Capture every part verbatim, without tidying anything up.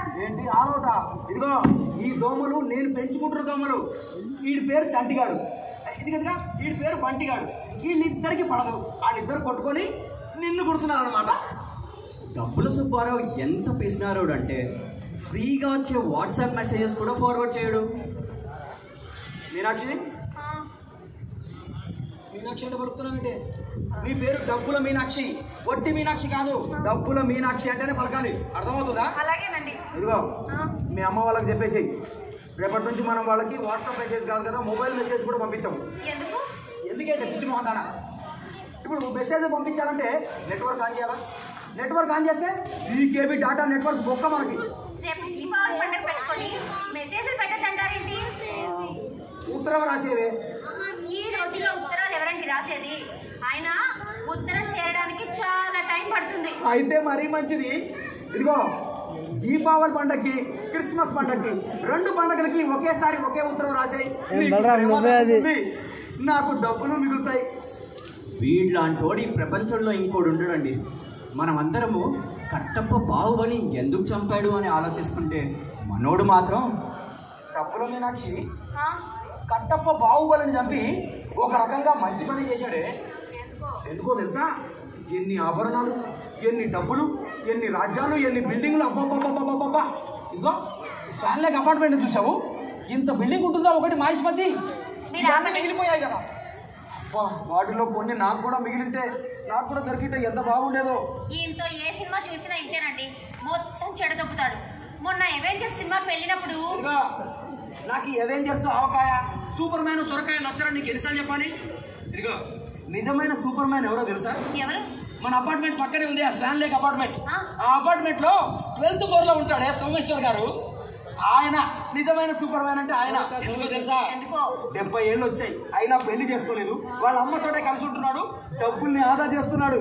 ఏంటి ఆలోట? ఇదిగో ఈ దోమలు నేను పెంచుకుంటున్న దోమలు. వీడి పేరు చంటిగాడు, ఇది కదగా వీడి పేరు బంటిగాడు. వీళ్ళిద్దరికి పడదు, వాళ్ళిద్దరు కొట్టుకొని నిన్ను కుడుతున్నారు అనమాట. డబ్బుల సుబ్బారావు ఎంత పిసినారోడు అంటే ఫ్రీగా వచ్చే వాట్సాప్ మెసేజెస్ కూడా ఫార్వర్డ్ చేయడు. మీనాక్షి మీనాక్షి అంటే పలుకుతున్నామంటే మీ పేరు డబ్బుల మీనాక్షి, వట్టి మీనాక్షి కాదు. డబ్బుల మీనాక్షి అంటేనే పలకాలి, అర్థమవుతుందా? అలాగేనండి. ఇదిగో మీ అమ్మ వాళ్ళకి చెప్పేసి రేపటి నుంచి మనం వాళ్ళకి వాట్సాప్ మెసేజ్ కాదు కదా మొబైల్ మెసేజ్ కూడా పంపించాము. ఎందుకు? ఎందుకంటే పిచ్చి మొహందానా, ఇప్పుడు మెసేజ్ పంపించాలంటే నెట్వర్క్ ఆన్ చేయాలా? నెట్వర్క్ ఆన్ చేస్తే ఈ కేబీ డాటా నెట్వర్క్ బొక్క మనకి. రేపు దీపావళి పండుగ పెట్టుకొని మెసేజ్లు పెట్టద్దంటారేంటి? ఉత్తరం రాసేవే. ఈ రోజుల్లో ఉత్తరాలు ఎవరండి రాసేది? ఆయన ఉత్తరం చేరడానికి చాలా టైం పడుతుంది. అయితే మరీ మంచిది. ఇదిగో దీపావళి పండగకి క్రిస్మస్ పండగకి రెండు పండగలకి ఒకేసారి ఒకే ఉత్తరం రాసాయి, నాకు డబ్బులు మిగులుతాయి. వీళ్ళంటోడు ఈ ప్రపంచంలో ఇంకోడు ఉండడండి. మనమందరము కట్టప్ప బాహుబలి ఎందుకు చంపాడు అని ఆలోచిస్తుంటే మనోడు మాత్రం డబ్బుల మీనాక్షి కట్టప్ప బాహుబలిని చంపి ఒక రకంగా మంచి పని చేశాడే. ఎందుకో తెలుసా? ఎన్ని ఆభరణాలు, ఎన్ని డబ్బులు, ఎన్ని రాజ్యాలు, ఎన్ని బిల్డింగ్లు. అబ్బాబ్బాబ్బాబ్బా! ఇదిగో స్వాన్ లేక్ అపార్ట్మెంట్ చూసావు, ఇంత బిల్డింగ్ ఉంటుందా ఒకటి మహేష్మతి? మిగిలిపోయాయి కదా. వాటిలో కొన్ని నాకు కూడా మిగిలితే, నాకు కూడా దొరికితే ఎంత బాగుండేదో. ఈయనతో ఏ సినిమా చూసినా ఇంతేనండి, మొత్తం చెడదొప్పుతాడు. మొన్న అవెంజర్స్ సినిమాకి వెళ్ళినప్పుడు నాకు ఈ అవెంజర్స్ ఆవకాయ, సూపర్ మ్యాన్ సొరకాయ నచ్చరని నీకు ఎన్నిసార్లు చెప్పాలి? ఇదిగో నిజమైన సూపర్ మ్యాన్ ఎవరో తెలుసా? ఎవరు? మన అపార్ట్మెంట్ పక్కనే ఉంది ఆ స్వాన్ లేక్ అపార్ట్మెంట్. ఆ అపార్ట్మెంట్ లో ట్వెల్త్ ఫ్లోర్ లో ఉంటాడే సోమేశ్వర్ గారు, ఆయన నిజమైన సూపర్ మ్యాన్. అంటే ఆయన ఎందుకో తెలుసా? డెబ్బై ఏళ్ళు వచ్చాయి, అయినా పెళ్లి చేసుకోలేదు, వాళ్ళ అమ్మతోటే కలిసి ఉంటున్నాడు, డబ్బుల్ని ఆదా చేస్తున్నాడు.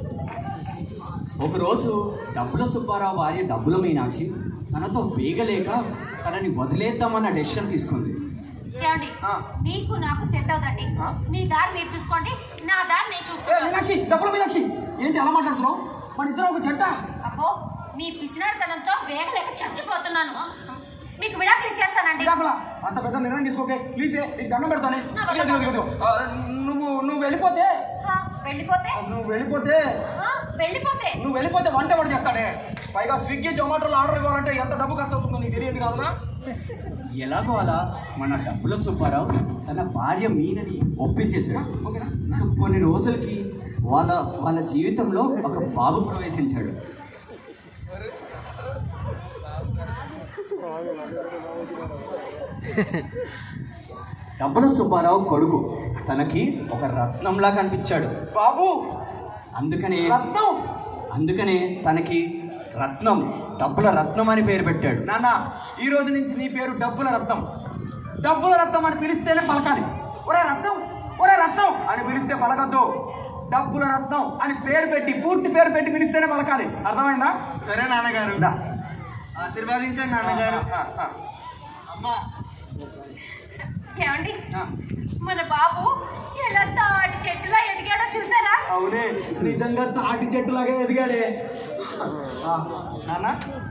ఒకరోజు డబ్బుల సుబ్బారావు భార్య డబ్బుల మీనాక్షి తనతో వేగలేక తనని వదిలేద్దామన్న డెసిషన్ తీసుకుంది. మీకు నాకు సెట్ అవుతండి, మీ దారి మీరు చూసుకోండి, నా దారి నేను చూసుకోండి. మీనాక్షి, డబ్బుల మీనాక్షి ఏంటి అలా మాట్లాడుతున్నావు? మన ఇద్దరం ఒక జంట. అబ్బో, మీ పిసినారితనంతో వేగలేక చచ్చిపోతున్నాను. మీకు విడాకులు ఇచ్చేస్తానండి. అంత పెద్ద నిర్ణయం తీసుకోకే ప్లీజ్, నీకు దండం పెడతానే. నువ్వు నువ్వు వెళ్ళిపోతే వెళ్ళిపోతే నువ్వు వెళ్ళిపోతే వెళ్ళిపోతే నువ్వు వెళ్ళిపోతే వంట ఎవరు చేస్తాడే? పైగా స్విగ్గీ జొమాటోలో ఆర్డర్ ఇవ్వాలంటే ఎంత డబ్బు ఖర్చు అవుతుందో నీకు తెలియదు కాదుగా. ఎలాగో అలా మన డబ్బుల సుబ్బారావు తన భార్య మీనని ఒప్పించేశాడు. కొన్ని రోజులకి వాళ్ళ వాళ్ళ జీవితంలో ఒక బాబు ప్రవేశించాడు. డబ్బుల సుబ్బారావు కొడుకు తనకి ఒక రత్నంలా కనిపించాడు బాబు. అందుకనే రత్నం అందుకనే తనకి రత్నం, డబ్బుల రత్నం అని పేరు పెట్టాడు. నాన్న, ఈ రోజు నుంచి నీ పేరు డబ్బుల రత్నం. డబ్బుల రత్నం అని పిలిస్తేనే పలకాలి. ఒరే రత్నం, ఒరే రత్నం అని పిలిస్తే పలకద్దు. డబ్బుల రత్నం అని పేరు పెట్టి, పూర్తి పేరు పెట్టి పిలిస్తేనే పలకాలి. అర్థమైందా? సరే నాన్నగారు, ఆశీర్వాదించండి నాన్నగారు. అమ్మా ఏమండి, మన బాబు ఎలా తాటి చెట్టులా ఎదిగాడో చూసారా? అవునే, నిజంగా తాటి చెట్టులాగా ఎదిగాడే. నాన్న,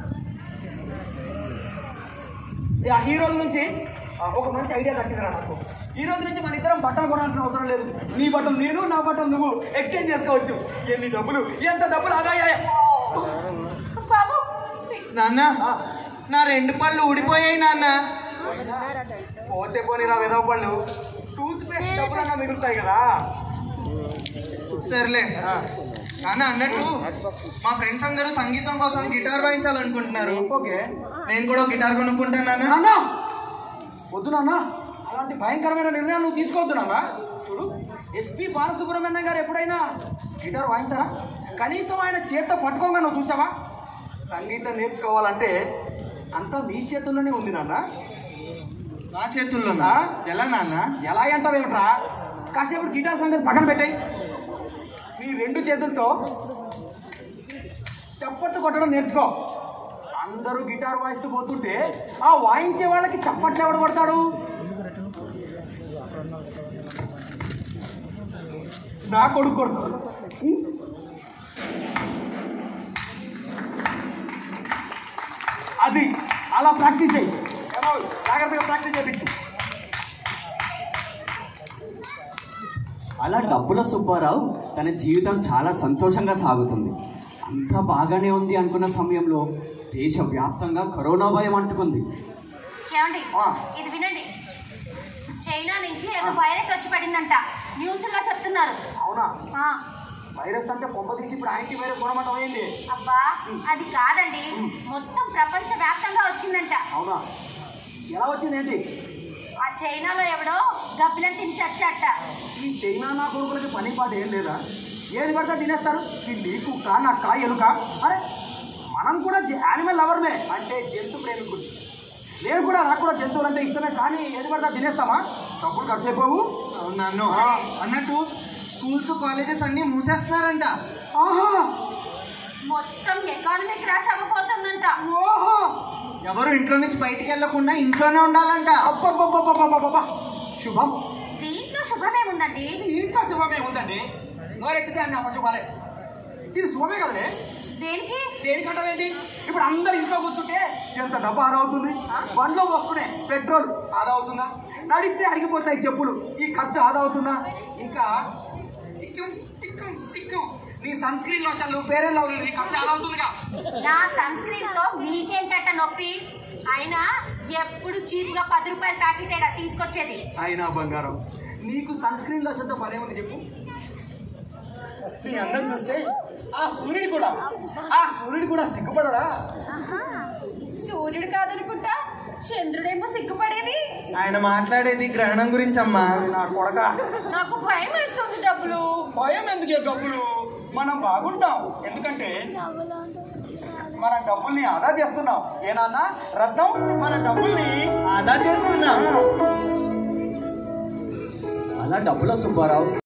ఈ రోజు నుంచి ఒక మంచి ఐడియా తట్టిందిరా నాకు. ఈ రోజు నుంచి మన ఇద్దరం బట్టలు కొనాల్సిన అవసరం లేదు. నీ బట్టలు నేను, నా బట్టలు నువ్వు ఎక్స్చేంజ్ చేసుకోవచ్చు. ఎన్ని డబ్బులు, ఎంత డబ్బులు ఆదా అయ్యాయి. బాబు, నాన్న, నా రెండు పళ్ళు ఊడిపోయాయి నాన్న. పోతే పోనీ రా వెదవ పళ్ళు, టూత్ పేస్ట్ డబ్బులన్నా మిగులుతాయి కదా. సర్లే నాన్న, అన్నట్టు మా ఫ్రెండ్స్ అందరూ సంగీతం కోసం గిటార్ వాయించాలనుకుంటున్నారు. ఓకే, నేను కూడా గిటార్ కొనుక్కుంటాను నాన్న. నాన్న వద్దు నాన్న, అలాంటి భయంకరమైన నిర్ణయాలు నువ్వు తీసుకోవద్దు నాన్న. చూడు, ఎస్పి బాలసుబ్రహ్మణ్యం గారు ఎప్పుడైనా గిటార్ వాయించారా? కనీసం ఆయన చేత్తో పట్టుకోగా నువ్వు చూసావా? సంగీతం నేర్చుకోవాలంటే అంతా నీ చేతుల్లోనే ఉంది నాన్న. నా చేతుల్లోనా? ఎలా నాన్న? ఎలా అంటావేమిట్రా? కాసేపు గిటార్ సంగతి పక్కన పెట్టాయి. నీ రెండు చేతులతో చప్పట్లు కొట్టడం నేర్చుకో. అందరూ గిటార్ వాయిస్తూ పోతుంటే ఆ వాయించే వాళ్ళకి చప్పట్లు ఎవడు కొడతాడు? నా కొడుకు కొడతాడు. అది అలా ప్రాక్టీస్ చేయి. ఏమో జాగ్రత్తగా ప్రాక్టీస్ చేయించు. అలా డబ్బుల సుబ్బారావు తన జీవితం చాలా సంతోషంగా సాగుతుంది. అంతా బాగానే ఉంది అనుకున్న సమయంలో దేశవ్యాప్తంగా కరోనా భయం అంటుకుంది. ఏమండి ఆ. ఇది వినండి. చైనా నుంచి ఏదో వైరస్ వచ్చి పడిందంట, న్యూస్ లో చెప్తున్నారు. అవునా? ఆ, వైరస్ అంటే పొంప తీసి ఇప్పుడు యాంటీ వైరస్ గుణమంటం అయింది. అబ్బా అది కాదండి, మొత్తం ప్రపంచ వ్యాప్తంగా వచ్చిందంట. అవునా? ఎలా వచ్చింది ఏంటి? ఆ చైనాలో ఎవడో గబ్బిలను తిని చచ్చట. ఈ చైనా నా కొడుకులకి పని పాట ఏం లేదా? ఏది పడితే తినేస్తారు. పిల్లి కుక్క నక్క ఎలుక. అరే మనం కూడా యానిమల్ లవర్మే, అంటే జంతు ప్రేమికుడు. నేను కూడా నాకు కూడా జంతువులు అంటే ఇష్టమే, కానీ ఏది పడితే తినేస్తామా? డబ్బులు ఖర్చు అయిపోవు. నన్ను అన్నట్టు స్కూల్స్ కాలేజెస్ అన్ని మూసేస్తున్నారంట. ఆహా మొత్తం ఎకానమీ క్రాష్ అవ్వబోతుందంట. ఓహో ఎవరు ఇంట్లో నుంచి బయటికి వెళ్ళకుండా ఇంట్లోనే ఉండాలంట. అబ్బబ్బబ్బబ్బబ్బబ్బబ్బా శుభం. దీంట్లో శుభమేముందండి? ఇంకా శుభమే ఉందండి. నోరెక్కితే అన్ని అపశుభాలే. ఇది శుభమే కదలే. దేనికి? దేనికంటావేంటి? ఇప్పుడు అందరు ఇంట్లో కూర్చుంటే ఎంత డబ్బు ఆదా అవుతుంది? బండ్లో పోసుకునే పెట్రోల్ ఆదా అవుతుందా? నడిస్తే అరిగిపోతాయి చెప్పులు, ఈ ఖర్చు ఆదా అవుతుందా? ఇంకా టిక్కం టిక్కం టిక్కం నీ సన్ స్క్రీన్ లోషన్లు ఫేర్ అండ్ లవ్లీ నీ ఖర్చు ఆదా అవుతుందిగా. నా సన్ స్క్రీన్ తో మీకేంటట నొప్పి? అయినా ఎప్పుడు చీప్ గా పది రూపాయల ప్యాకెట్ అయినా తీసుకొచ్చేది. అయినా బంగారం, నీకు సన్ స్క్రీన్ లోషన్తో పనే ఉంది చెప్పు. నీ అందం చూస్తే ఆ సూర్యుడు కూడా ఆ సూర్యుడు కూడా సిగ్గుపడరా? ఆహా, సూర్యుడు కాదనుకుంటా చంద్రుడేమో సిగ్గుపడేది. ఆయన మాట్లాడేది గ్రహణం గురించి అమ్మా. నా కొడక, నాకు భయం వేస్తుంది. డబ్బులు భయం ఎందుకే? డబ్బులు మనం బాగుంటాం, ఎందుకంటే మన డబ్బుల్ని ఆదా చేస్తున్నాం. ఏనాన్నా రత్నం, మన డబ్బుల్ని ఆదా చేస్తున్నా. అలా డబ్బుల సుబ్బారావు